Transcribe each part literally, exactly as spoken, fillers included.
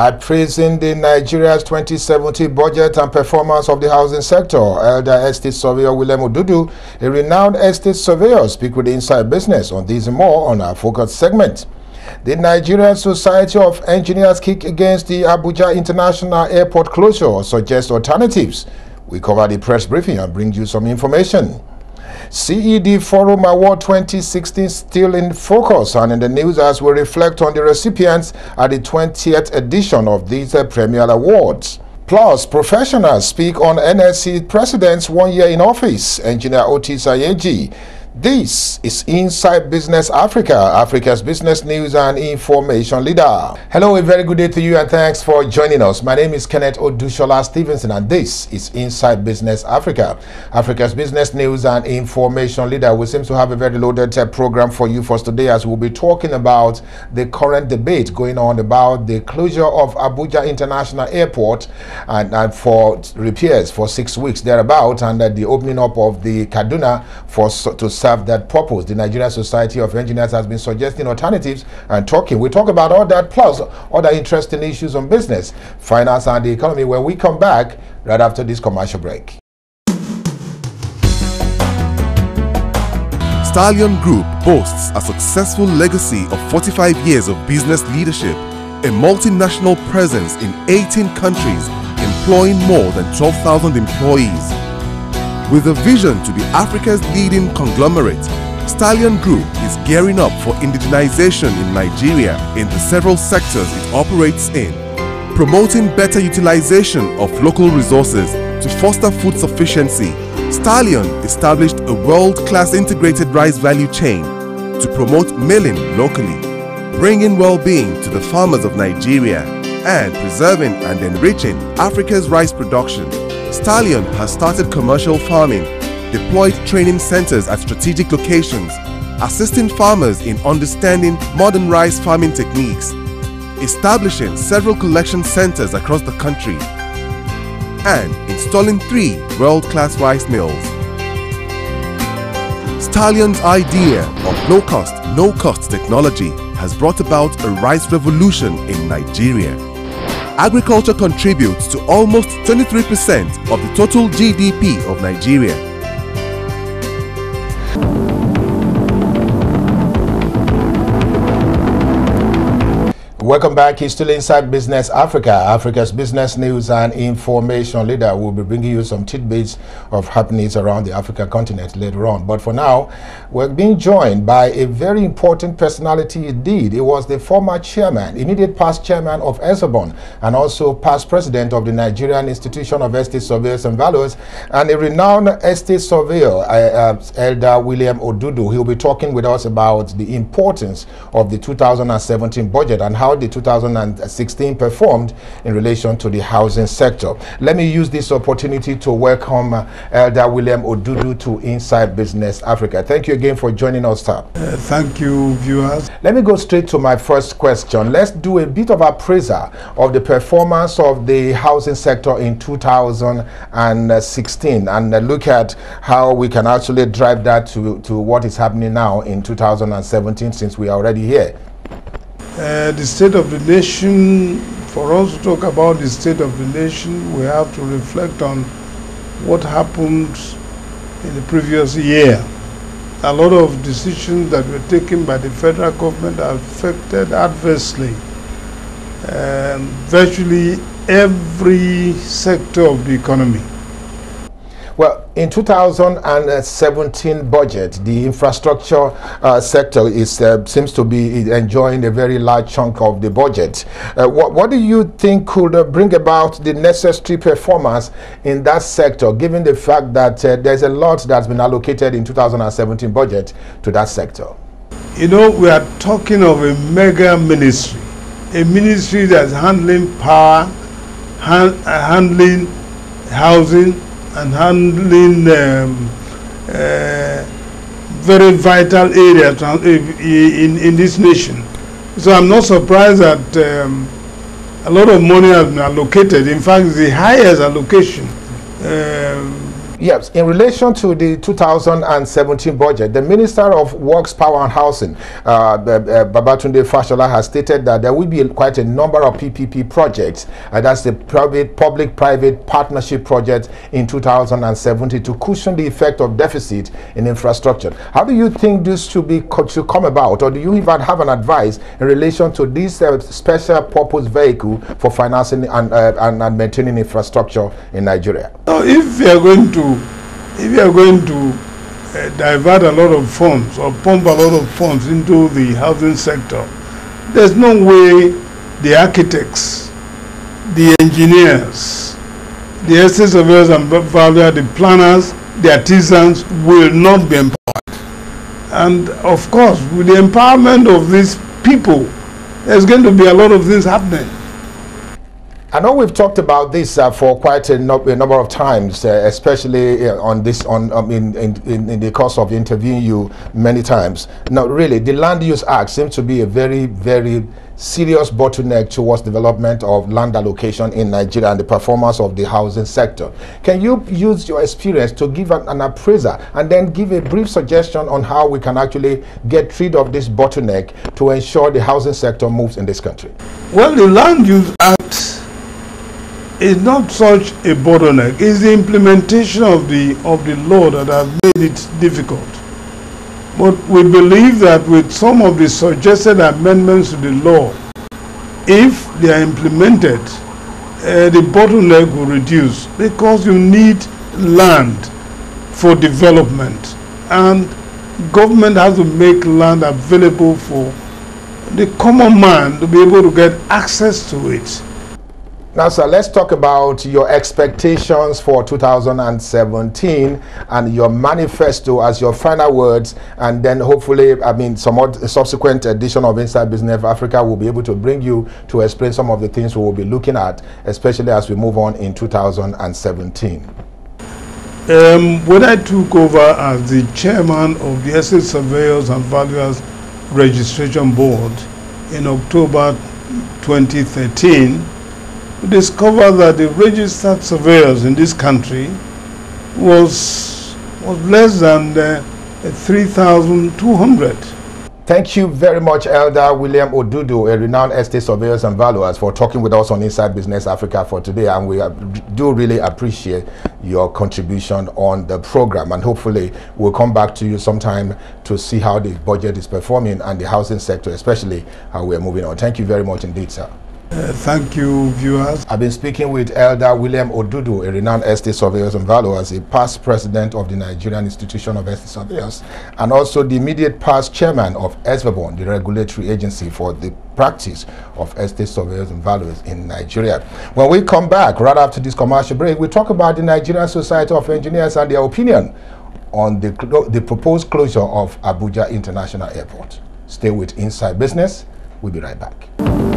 At praising the Nigeria's twenty seventeen budget and performance of the housing sector, Elder Estate Surveyor William Odudu, a renowned estate surveyor, speak with the Inside Business on this and more on our focus segment. The Nigerian Society of Engineers kick against the Abuja International Airport closure or suggest alternatives. We cover the press briefing and bring you some information. C E D Forum Award twenty sixteen still in focus and in the news as we reflect on the recipients at the twentieth edition of these uh, premier awards. Plus, professionals speak on N S C President's one year in office, Engineer Otis Ayeji. This is Inside Business Africa, Africa's business news and information leader. Hello, a very good day to you and thanks for joining us. My name is Kenneth Odushola Stevenson and this is Inside Business Africa, Africa's business news and information leader. We seem to have a very loaded uh, program for you for today as we'll be talking about the current debate going on about the closure of Abuja International Airport and, and for repairs for six weeks thereabout and uh, the opening up of the Kaduna for to serve that purpose. The Nigerian Society of Engineers has been suggesting alternatives and talking. We talk about all that plus other interesting issues on business, finance and the economy when we come back right after this commercial break. Stallion Group boasts a successful legacy of forty-five years of business leadership, a multinational presence in eighteen countries, employing more than twelve thousand employees. With a vision to be Africa's leading conglomerate, Stallion Group is gearing up for indigenization in Nigeria in the several sectors it operates in, promoting better utilization of local resources to foster food sufficiency. Stallion established a world-class integrated rice value chain to promote milling locally, bringing well-being to the farmers of Nigeria and preserving and enriching Africa's rice production. Stallion has started commercial farming, deployed training centers at strategic locations, assisting farmers in understanding modern rice farming techniques, establishing several collection centers across the country, and installing three world-class rice mills. Stallion's idea of low-cost, no-cost technology has brought about a rice revolution in Nigeria. Agriculture contributes to almost twenty-three percent of the total G D P of Nigeria. Welcome back. It's still Inside Business Africa, Africa's business news and information leader. We'll be bringing you some tidbits of happenings around the African continent later on. But for now, we're being joined by a very important personality indeed. He was the former chairman, immediate past chairman of ESOBON, and also past president of the Nigerian Institution of Estate Surveyors and Valuers, and a renowned estate surveyor, uh, uh, Elder William Odudu. He'll be talking with us about the importance of the two thousand seventeen budget and how the two thousand sixteen performed in relation to the housing sector. Let me use this opportunity to welcome uh, Elder William Odudu to Inside Business Africa. Thank you again for joining us, sir. Uh, thank you, viewers. Let me go straight to my first question. Let's do a bit of appraisal of the performance of the housing sector in two thousand sixteen and uh, look at how we can actually drive that to, to what is happening now in two thousand seventeen since we are already here. Uh, the state of the nation, for us to talk about the state of the nation, we have to reflect on what happened in the previous year. A lot of decisions that were taken by the federal government affected adversely um, virtually every sector of the economy. Well, in two thousand seventeen budget, the infrastructure uh, sector is uh, seems to be enjoying a very large chunk of the budget. Uh, what, what do you think could uh, bring about the necessary performance in that sector, given the fact that uh, there's a lot that's been allocated in two thousand seventeen budget to that sector? You know, we are talking of a mega ministry, a ministry that's handling power, hand, uh, handling housing, and handling um, uh, very vital areas in, in this nation. So I'm not surprised that um, a lot of money has been allocated. In fact, the highest allocation uh, Yes, in relation to the two thousand seventeen budget, the Minister of Works, Power and Housing, uh, uh, Babatunde Fashola, has stated that there will be quite a number of P P P projects, uh, that's the private, public-private partnership projects in two thousand seventeen to cushion the effect of deficit in infrastructure. How do you think this should be should come about, or do you even have an advice in relation to this uh, special purpose vehicle for financing and, uh, and, and maintaining infrastructure in Nigeria? So if we are going to If you are going to uh, divert a lot of funds or pump a lot of funds into the housing sector, there's no way the architects, the engineers, the estate surveyors and valuers, the planners, the artisans will not be empowered. And of course, with the empowerment of these people, there's going to be a lot of things happening. I know we've talked about this uh, for quite a, no a number of times, uh, especially uh, on this on um, in, in in the course of interviewing you many times. Now, really, the Land Use Act seems to be a very, very serious bottleneck towards development of land allocation in Nigeria and the performance of the housing sector. Can you use your experience to give an, an appraiser and then give a brief suggestion on how we can actually get rid of this bottleneck to ensure the housing sector moves in this country? Well, the Land Use Act is not such a bottleneck. It's the implementation of the of the law that has made it difficult. But we believe that with some of the suggested amendments to the law, if they are implemented, uh, the bottleneck will reduce, because you need land for development, and government has to make land available for the common man to be able to get access to it. Now, sir, let's talk about your expectations for two thousand seventeen and your manifesto as your final words, and then hopefully, I mean, some other subsequent edition of Inside Business Africa will be able to bring you to explain some of the things we will be looking at, especially as we move on in two thousand seventeen. Um, when I took over as the chairman of the Estate Surveyors and Valuers Registration Board in October twenty thirteen, we discovered that the registered surveyors in this country was was less than uh, three thousand two hundred. Thank you very much, Elder William Odudu, a renowned estate surveyors and valuers, for talking with us on Inside Business Africa for today, and we do really appreciate your contribution on the program, and hopefully we'll come back to you sometime to see how the budget is performing and the housing sector, especially how we're moving on. Thank you very much indeed, sir. Uh, thank you, viewers. I've been speaking with Elder William Odudu, a renowned estate surveyors and valuers, a past president of the Nigerian Institution of Estate Surveyors, and also the immediate past chairman of ESVABON, the regulatory agency for the practice of estate surveyors and valuers in Nigeria. When we come back, right after this commercial break, we talk about the Nigerian Society of Engineers and their opinion on the, the proposed closure of Abuja International Airport. Stay with Inside Business. We'll be right back.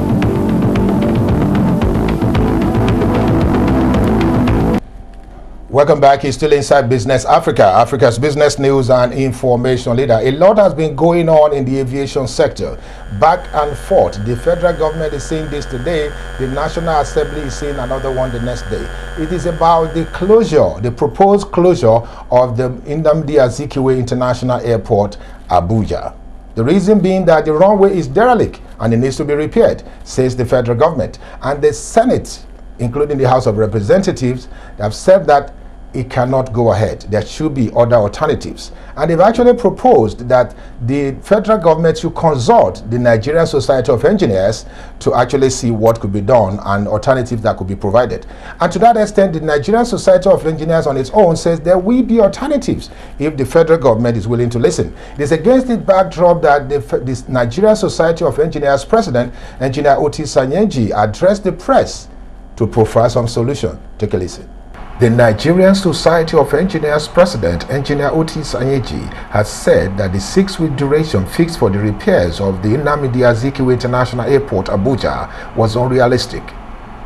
Welcome back. It's still Inside Business Africa, Africa's business news and information leader. A lot has been going on in the aviation sector. Back and forth. The federal government is saying this today. The National Assembly is saying another one the next day. It is about the closure, the proposed closure of the Nnamdi Azikiwe International Airport, Abuja. The reason being that the runway is derelict and it needs to be repaired, says the federal government. And the Senate, including the House of Representatives, have said that it cannot go ahead. There should be other alternatives. And they've actually proposed that the federal government should consult the Nigerian Society of Engineers to actually see what could be done and alternatives that could be provided. And to that extent, the Nigerian Society of Engineers on its own says there will be alternatives if the federal government is willing to listen. It is against the backdrop that the this Nigerian Society of Engineers president, Engineer Otis Sanyenji, addressed the press to profile some solution. Take a listen. The Nigerian Society of Engineers President, Engineer Otis Sanyenji, has said that the six-week duration fixed for the repairs of the Nnamdi Azikiwe International Airport, Abuja, was unrealistic.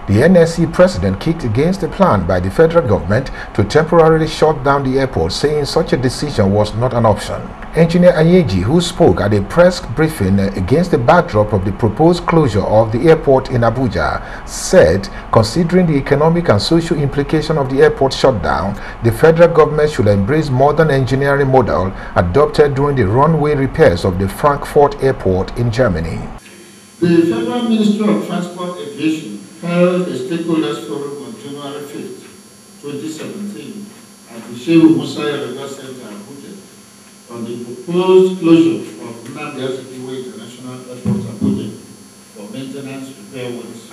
The N S C president kicked against the plan by the federal government to temporarily shut down the airport, saying such a decision was not an option. Engineer Anyeji, who spoke at a press briefing against the backdrop of the proposed closure of the airport in Abuja, said, considering the economic and social implication of the airport shutdown, the federal government should embrace modern engineering model adopted during the runway repairs of the Frankfurt airport in Germany. The Federal Ministry of Transport Aviation held a stakeholders forum on January fifth, twenty seventeen at the Shehu Musa Yar'Adua Center, Abuja, on the proposed closure of Nnamdi Azikiwe International Airport, Abuja, for maintenance repair works.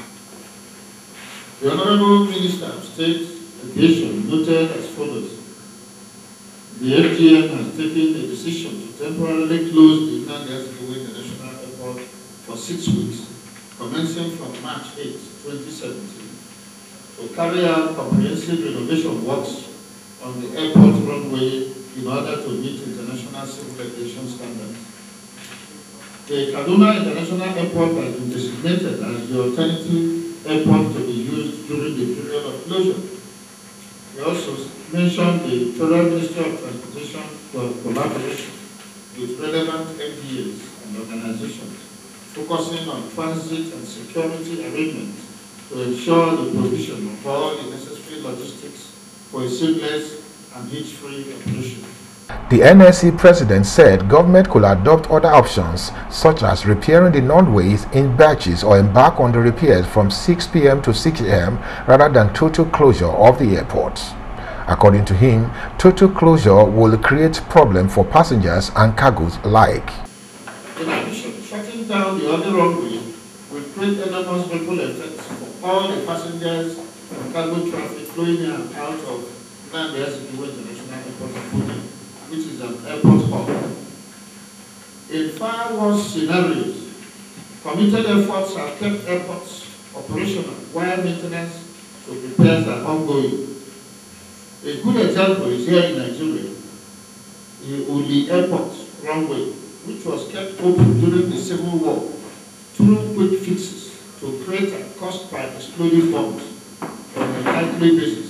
The Honorable Minister of State Aviation noted as follows: the F G M has taken a decision to temporarily close the Nnamdi Azikiwe International Airport for six weeks, commencing from March eighth, twenty seventeen, to carry out comprehensive renovation works on the airport runway in order to meet international civil aviation standards. The Kaduna International Airport has been designated as the alternative airport to be used during the period of closure. We also mentioned the Federal Ministry of Transportation for collaboration with relevant M D As and organizations, focusing on transit and security arrangements to ensure the provision of all the necessary logistics for a seamless and hitch-free operation. The N S C president said government could adopt other options, such as repairing the runways in batches or embark on the repairs from six p m to six a m rather than total closure of the airport. According to him, total closure will create problems for passengers and cargoes alike. In addition, shutting down the other runway will create enormous ripple effects for all the passengers and cargo traffic flowing in and out of Nnamdi Azikiwe International Airport, Abuja, which is an airport hub. In far worse scenarios, committed efforts have kept airports operational while maintenance to repairs are ongoing. A good example is here in Nigeria, the Uli Airport runway, which was kept open during the Civil War through quick fixes to create and cost by exploding bombs on a nightly basis.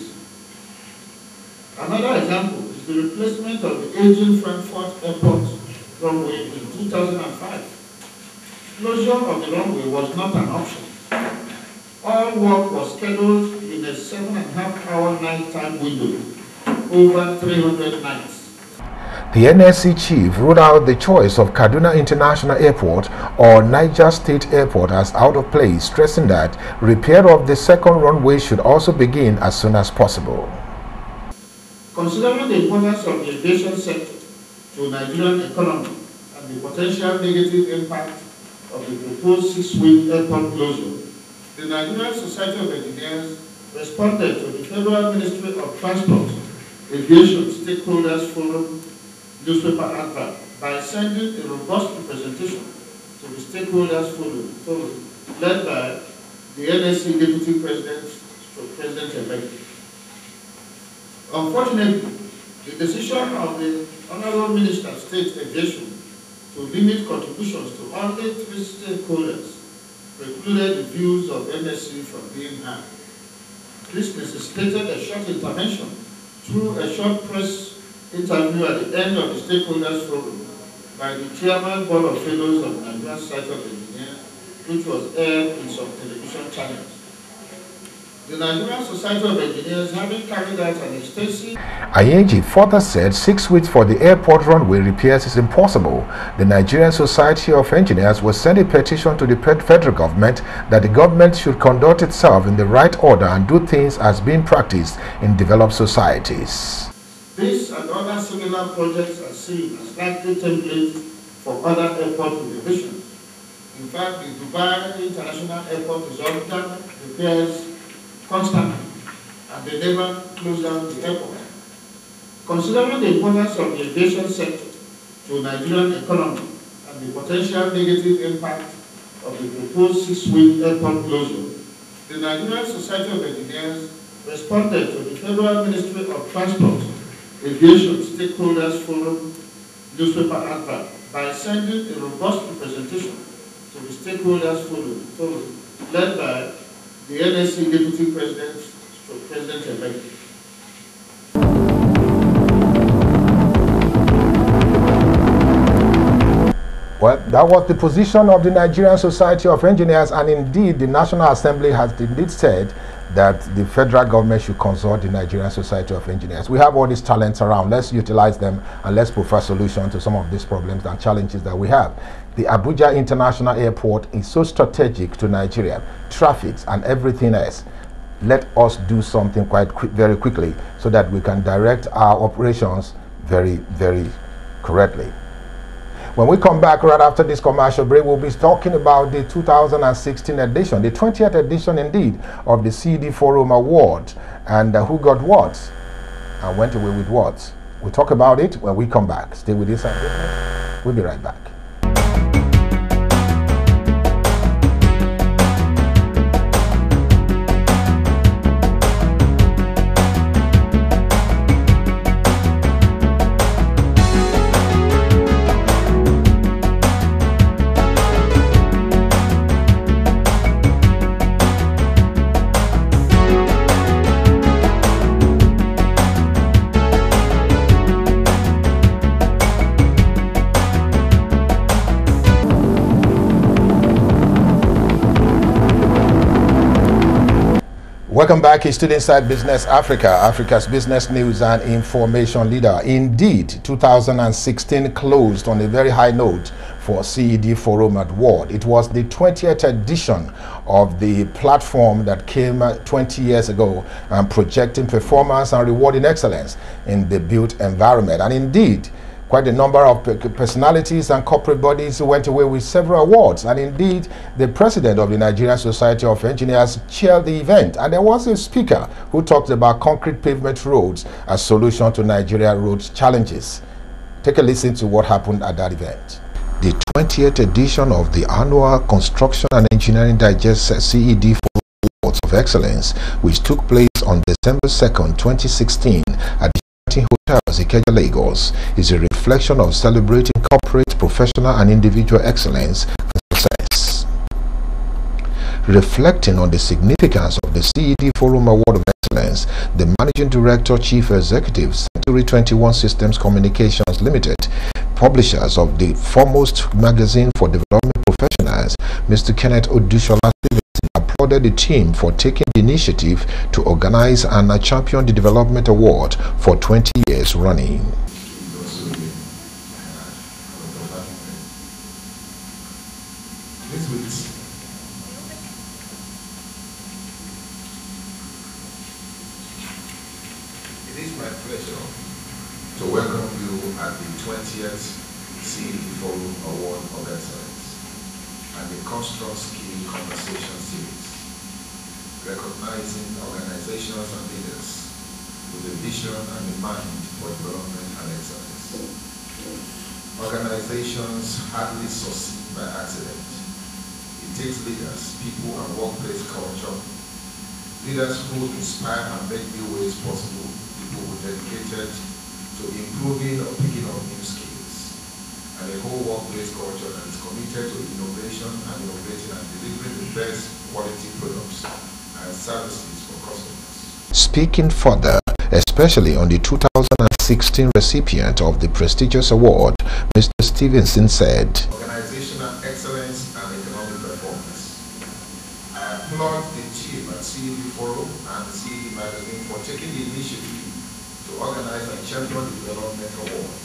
Another example is the replacement of the aging Frankfurt Airport runway in two thousand five. Closure of the runway was not an option. All work was scheduled in a seven and a half hour nighttime window, over three hundred nights. The N S C chief ruled out the choice of Kaduna International Airport or Niger State Airport as out of place, stressing that repair of the second runway should also begin as soon as possible. Considering the importance of the aviation sector to Nigerian economy and the potential negative impact of the proposed six-week airport closure, the Nigerian Society of Engineers responded to the Federal Ministry of Transport Aviation Stakeholders Forum newspaper advert by sending a robust representation to the Stakeholders Forum, led by the N S C Deputy President, President-elect. Unfortunately, the decision of the Honorable Minister of State Aviation to limit contributions to only three stakeholders precluded the views of N S C from being heard. This necessitated a short intervention through a short press interview at the end of the Stakeholders Forum by the Chairman Board of Fellows of Nigerian Society of Engineers, which was aired in some television channels. The Nigerian Society of Engineers, having carried out an extensive... Anyeji further said six weeks for the airport runway repairs is impossible. The Nigerian Society of Engineers will send a petition to the federal government that the government should conduct itself in the right order and do things as being practiced in developed societies. This and other similar projects are seen as likely templates for other airport renovations. In fact, the Dubai International Airport is under repairs constantly, and they never close down the airport. Considering the importance of the aviation sector to Nigerian economy and the potential negative impact of the proposed six-week airport closure, the Nigerian Society of Engineers responded to the Federal Ministry of Transport Aviation Stakeholders Forum newspaper advert by sending a robust representation to the Stakeholders Forum, led by the N S C Deputy President, President-elect. Well, that was the position of the Nigerian Society of Engineers, and indeed the National Assembly has indeed said that the federal government should consult the Nigerian Society of Engineers. We have all these talents around. Let's utilize them and let's provide solutions to some of these problems and challenges that we have. The Abuja International Airport is so strategic to Nigeria, traffic and everything else. Let us do something quite quick, very quickly, so that we can direct our operations very, very correctly. When we come back right after this commercial break, we'll be talking about the two thousand sixteen edition, the twentieth edition indeed, of the C E D Forum Award, and uh, who got what and went away with what. We'll talk about it when we come back. Stay with us. We'll be right back. Welcome back. It's still Inside Business Africa, Africa's business news and information leader. Indeed, two thousand sixteen closed on a very high note for C E D Forum Award. It was the twentieth edition of the platform that came twenty years ago, and projecting performance and rewarding excellence in the built environment. And indeed, quite a number of personalities and corporate bodies went away with several awards. And indeed, the president of the Nigerian Society of Engineers chaired the event. And there was a speaker who talked about concrete pavement roads as solution to Nigeria roads challenges. Take a listen to what happened at that event. The twentieth edition of the annual Construction and Engineering Digest C E D Awards of Excellence, which took place on December second, twenty sixteen at the Hotels Ikeja, Lagos, is a reflection of celebrating corporate, professional and individual excellence and success. Reflecting on the significance of the C E D Forum Award of Excellence, the Managing Director, Chief Executive, Century twenty-one Systems Communications Limited, publishers of the foremost magazine for development professionals, Mister Kenneth Odushola, applauded the team for taking the initiative to organize and champion the development award for twenty years running. It is my pleasure to welcome you at the twentieth C E D Forum Award of Excellence and the Construct Skill Conversation Series, recognizing organizations and leaders with a vision and a mind for development and excellence. Organizations hardly succeed by accident. It takes leaders, people and workplace culture, leaders who inspire and make new ways possible, people who are dedicated to improving or picking up new skills, and a whole workplace culture that is committed to innovation and innovating and delivering the best quality products and services for customers. Speaking further, especially on the two thousand sixteen recipient of the prestigious award, Mister Stevenson said, Organizational excellence and economic performance. I applaud the team at C E D Forum and C E D Magazine for taking the initiative to organize and champion the development awards.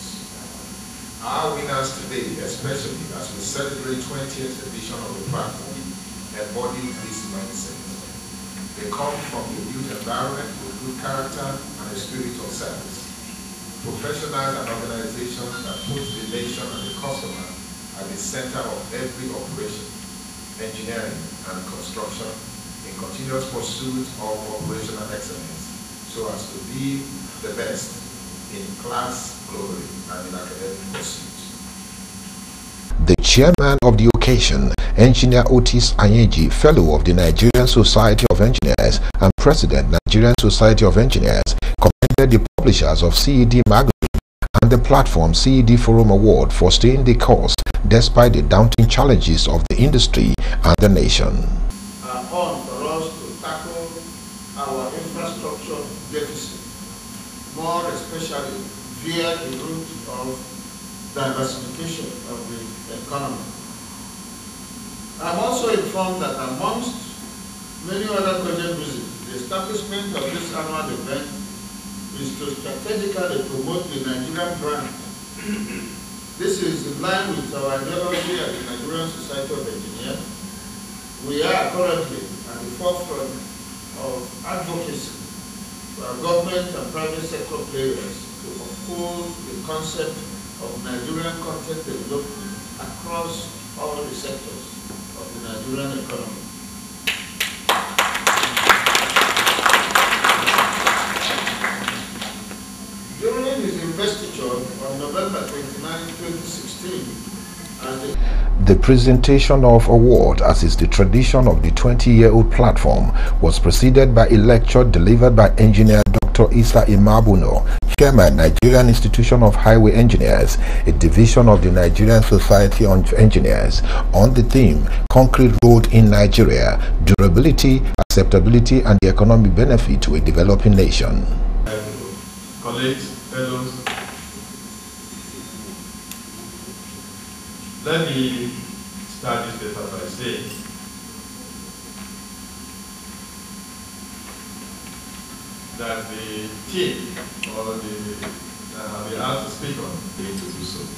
Our winners today, especially as we celebrate twentieth edition of the platform, embody this mindset. They come from the built environment with good character and a spirit of service. Professionals and organizations that put the nation and the customer at the center of every operation, engineering and construction, in continuous pursuit of operational excellence, so as to be the best in class globally and in academic pursuit. The chairman of the occasion, Engineer Otis Anyeji, Fellow of the Nigerian Society of Engineers and President, Nigerian Society of Engineers, commended the publishers of C E D Magazine and the platform C E D Forum Award for staying the course despite the daunting challenges of the industry and the nation. Are on for us to our infrastructure deficit, more especially via the route of diversification of the economy. I'm also informed that amongst many other project visits, the establishment of this annual event is to strategically promote the Nigerian brand. This is in line with our ideology at the Nigerian Society of Engineers. We are currently at the forefront of advocacy for our government and private sector players to uphold the concept of Nigerian content development across all the sectors of the Nigerian economy. During his investiture on November twenty-ninth, twenty sixteen, as the The presentation of award, as is the tradition of the twenty-year-old platform, was preceded by a lecture delivered by engineer Doctor Isa Imabuno, Chairman, Nigerian Institution of Highway Engineers, a division of the Nigerian Society of Engineers, on the theme Concrete Road in Nigeria, Durability, Acceptability and the Economic Benefit to a Developing Nation. Colleagues, fellows, let me start this paper by saying that the team or the uh, the asked to speak on need to do so.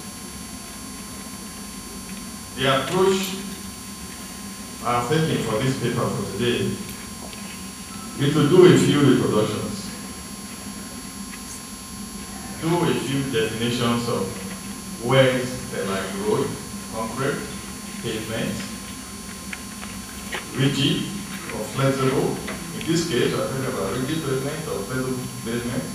The approach I'm thinking for this paper for today is to do a few reproductions, do a few definitions of words like road, concrete, pavement, rigid or flexible. In this case, we're talking about rigid pavement or flexible pavement,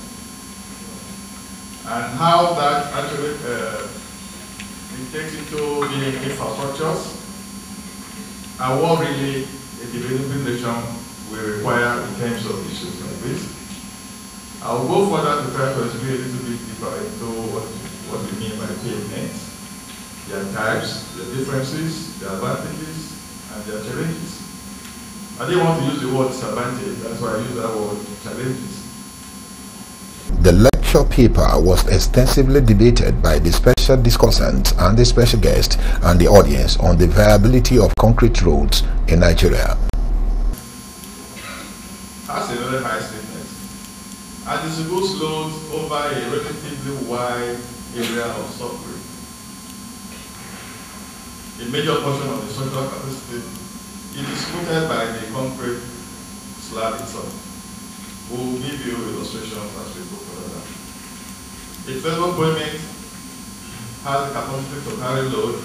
and how that actually uh, it takes into the infrastructures and what really a developing nation will require in terms of issues like this. I'll go further to try to explain a little bit deeper into what, what we mean by pavement, their types, their differences, their advantages, and their challenges. I didn't want to use the word disadvantage, that's why I use that word challenges. The lecture paper was extensively debated by the special discussant and the special guest and the audience on the viability of concrete roads in Nigeria. That's a very high statement. And distributes loads over a relatively wide area of subgrade. A major portion of the structural capacity is distributed by the concrete slab itself. We'll give you illustrations as we go further. A flexible pavement has the capacity to carry load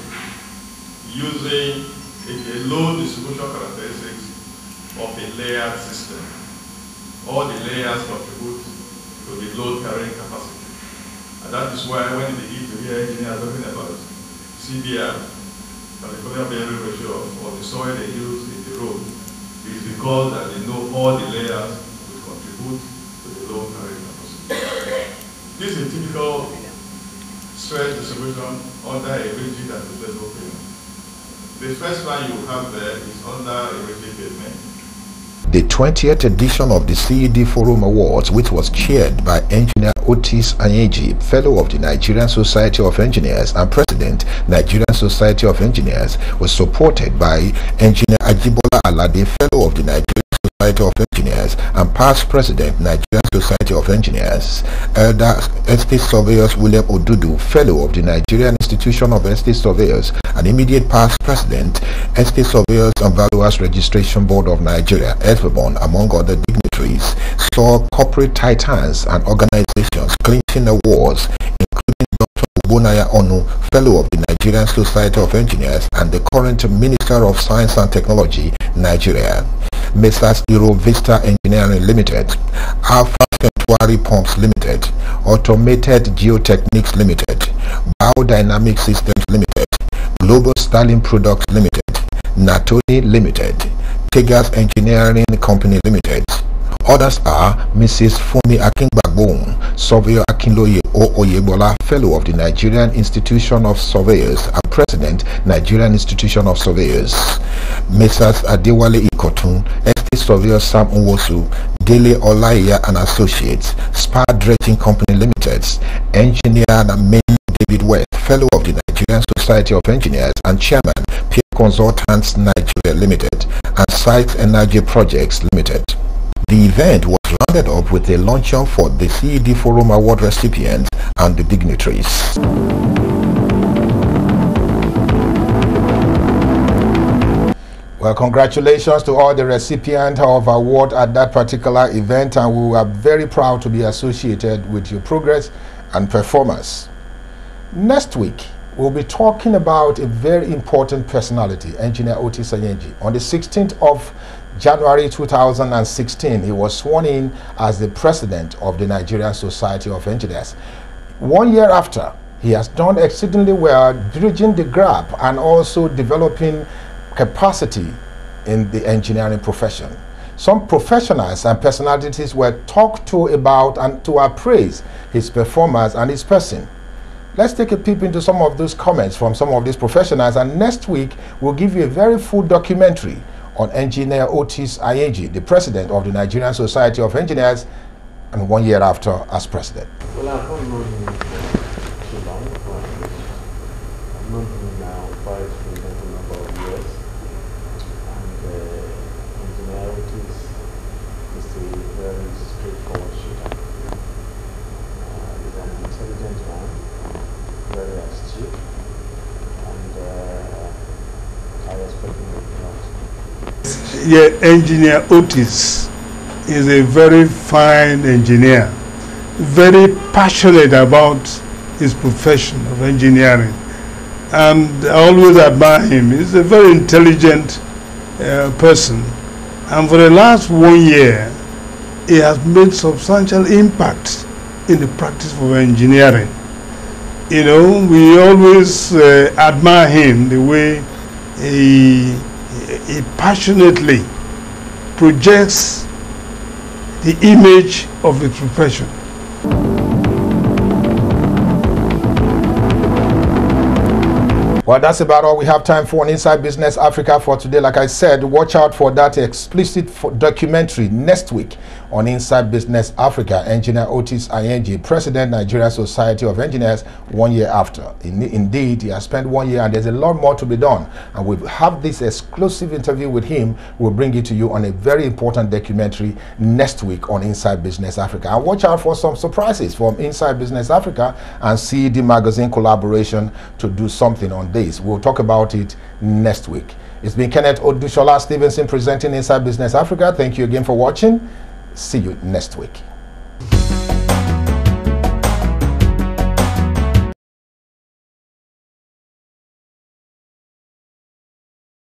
using a, a load distribution characteristics of a layered system. All the layers contribute to the load carrying capacity. And that is why when you begin to hear engineers talking about C B R, California bearing ratio of, of the soil they use in the road, is because that they know all the layers will contribute to the load carrying capacity. This is a typical stress distribution under a rigid and flexible pavement. The first one you have there is under a rigid pavement. The twentieth edition of the C E D Forum Awards, which was chaired by Engineer Otis Anyeji, Fellow of the Nigerian Society of Engineers and President, Nigerian Society of Engineers, was supported by Engineer Ajibola Alade, Fellow of the Nigerian Society of Engineers and past President, Nigerian Society of Engineers, Elder Estate Surveyors William Odudu, Fellow of the Nigerian Institution of Estate Surveyors and immediate past President, Estate Surveyors and Valuers Registration Board of Nigeria, ESVABON, among other dignitaries, saw corporate titans and organizations clinching awards, including Doctor Ubonaya Onu, Fellow of the Nigerian Society of Engineers and the current Minister of Science and Technology, Nigeria. Messrs. Euro Vista Engineering Limited, Alpha Centuary Pumps Limited, Automated Geotechnics Limited, Biodynamic Systems Limited, Global Sterling Products Limited, Natoni Limited, Tegas Engineering Company Limited. Others are Missus Fumi Akingbagboon, Surveyor Akinloye O Oyebola, Fellow of the Nigerian Institution of Surveyors and President, Nigerian Institution of Surveyors. Messrs. Adewale Ikotun, Estate Surveyor Sam Nwosu, Dele Olaiya and Associates, Spa Dredging Company Limited, Engineer Namin David West, Fellow of the Nigerian Society of Engineers and Chairman, Peer Consultants Nigeria Limited, and Site Energy Projects Limited. The event was rounded up with a luncheon for the C E D Forum Award recipients and the dignitaries. Well, congratulations to all the recipients of award at that particular event, and we are very proud to be associated with your progress and performance. Next week, we'll be talking about a very important personality, Engineer Otis Ayenji. On the sixteenth of January two thousand sixteen, he was sworn in as the president of the Nigerian Society of Engineers. One year after, he has done exceedingly well, bridging the gap and also developing capacity in the engineering profession. Some professionals and personalities were talked to about and to appraise his performance and his person. Let's take a peep into some of those comments from some of these professionals, and next week we'll give you a very full documentary on Engineer Otis Ayenji, the president of the Nigerian Society of Engineers, and one year after as president. Well, I've not known him too long, but I've known him now quite a number of years. And uh, Engineer Otis is a very straightforward shooter. Uh, he's an intelligent man, very astute, and uh, I expect him to be out. Yeah, Engineer Otis is a very fine engineer, very passionate about his profession of engineering, and I always admire him. He's a very intelligent uh, person, and for the last one year he has made substantial impact in the practice of engineering. You know, we always uh, admire him, the way he, he passionately projects the image of the profession. Well, that's about all we have time for on Inside Business Africa for today. Like I said, watch out for that explicit documentary next week on Inside Business Africa. Engineer Otis Ayenji, President, Nigeria Society of Engineers, one year after. In, indeed, he has spent one year and there's a lot more to be done. And we have this exclusive interview with him. We'll bring it to you on a very important documentary next week on Inside Business Africa. And watch out for some surprises from Inside Business Africa and C E D Magazine collaboration to do something on this. We'll talk about it next week. It's been Kenneth Odushola Stevenson presenting Inside Business Africa. Thank you again for watching. See you next week.